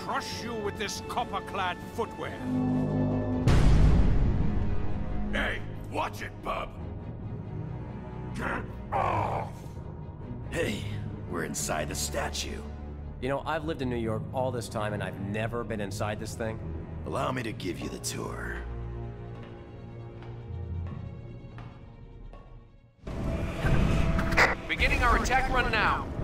crush you with this copper-clad footwear. Hey, watch it, bub! Get off! Hey, we're inside the statue. You know, I've lived in New York all this time and I've never been inside this thing. Allow me to give you the tour. Beginning our attack run now.